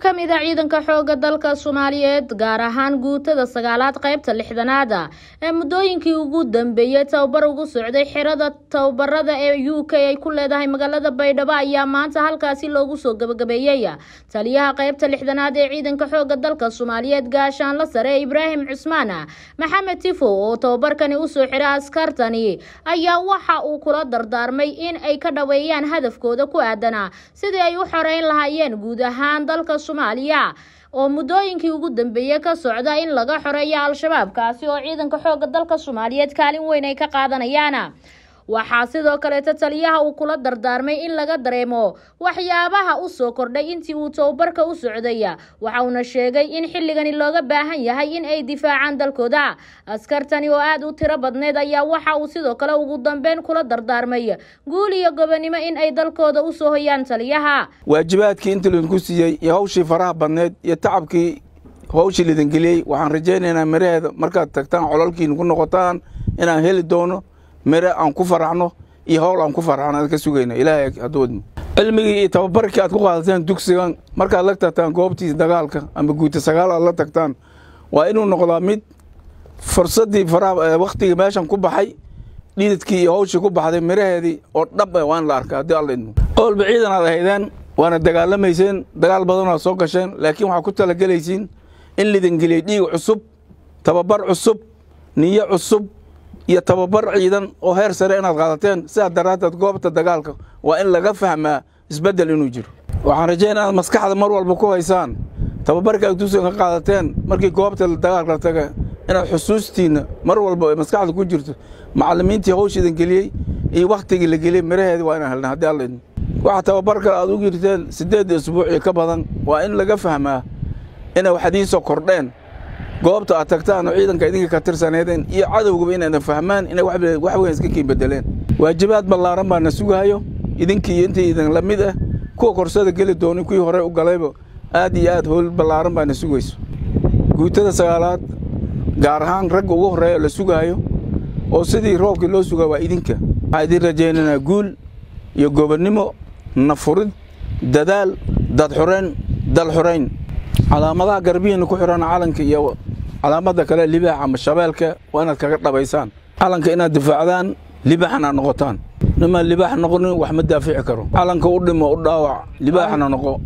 kamid ah ciidanka xooga dalka Soomaaliyeed gaar ahaan guutada 9aad qaybta 6aad ee muddooyinkii ugu dambeeyay tababar ugu socday xirada tababarada ee UK ay ku leedahay magaalada Baydhabo ayaa maanta halkaasi loogu soo gabagabeeyay taliyaha qaybta 6aad ee ciidanka xooga dalka Soomaaliyeed gaashaan la sare Ibrahim Cusmaan Maxamed Tifo oo tababarkani u soo xiray askartani ayaa waxa uu kula dardaarmay in ay ka dhaweeyaan hadafkooda ku aadana sidii ay u xoreyn lahaayeen guud ahaan dalka Soomaaliya oo muddooyinkii ugu dambeeyay ka socda in laga xoreeyo al-shabaab kaasi oo ciidanka xooga dalka Soomaaliyeed kaalin weyn ay ka qaadanayaan waxa sidoo kale taliyaha uu kula dardaarmay in laga dareemo waxyaabaha u soo kordhay intii uu tababarka u socday waxa uu sheegay in xilligani looga baahan yahay in ay difaacaan dalkooda askartani oo aad u tiro badneed ayaa waxa uu sidoo kale ugu dambeyn kula dardaarmay guul iyo gobonimo in ay dalkooda u soo hoyaan taliyaha waajibaadkii inta la ku siiyay iyo hawshii faraha badneed iyo tacabkii hawshii lidin galiyay waxaan rajaynaynaa miraheeda markaad tagtaan colalkiin ku noqotaan inaan heli doono mira aan ku faraxno iyo hawl aan ku faraxno ka sugayna ilaahay hadoodna cilmigii iyo tababarkii aad ku qaadateen dugsigan markaad la tagtaan goobtii dagaalka ama guuta 9 aad la tagtaan waa inuu noqdaa mid fursadii faraha waqtiga meeshan ku baxay dhididkii iyo hawshii ku baxday miraheedii oo dhab waan la arkaa hadii alla idmo qolba ciidan aad ahaydeen waana dagaalamayseen dagaal badan oo soo gasheen laakiin waxa ku tala galaysiin in lidin galiyay dhiig cusub tababar cusub niyo cusub iyo tababar ciidan oo heer sare inaad qaadateen sida daraadad goobta dagaalka waa in laga fahmaa isbedel inuu jiro waxaan rajaynayaa maskaxda mar walba ku haysaan tababarka aad ka qaadateen markii goobta dagaalka taga inaad xusuustiina mar walba maskaxda ku jirto macallimiintii hawshidan galiyay iyo waqtigii la galiyay miraheeda waa inaan helnaa hadii alla idmo waxa tababarka aad u girteen 8 usbuuc iyo ka badan waa in laga fahmaa in wax hadii soo kordheen goobta aad tagtaan ciidanka idinka ka tirsaneedeen iyo cadawga inay fahmaan in wax weyn iska kii bedeleen waajibaad ballaaran baa na sugayo idinkii intii idin la mid ah kuwa korsada gali doonay kuwii hore u galayba aad iyo aad howl ballaaran baa na sugayso guutada 9aad gaar ahaan rag ugu horeeya la sugayo oo sidii roobkii loo sugaa waa idinka waxaan idin rajaynaynaa guul iyo gobonimo nafurid dadaal dad xoreyn dal xoreyn calaamadaha garbiina ku xiran calanka iyo calaamada kale libaax ama shabeelka waa inaad kaga dhabaysaan calanka inaad difaacdaan libaaxna noqotaan nima libaax noqonin wax ma daafici karo calanka u dhimo u dhaawac libaaxna noqo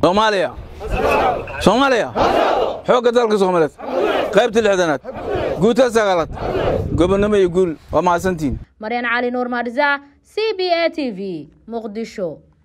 Soomaaliya xooga dalka Soomaaliyeed qaybta 6aad guuta 9aad gobonimo iyo guul waa mahadsantiin Maryan Ali Nuur Marza CBA TV Muqdisho.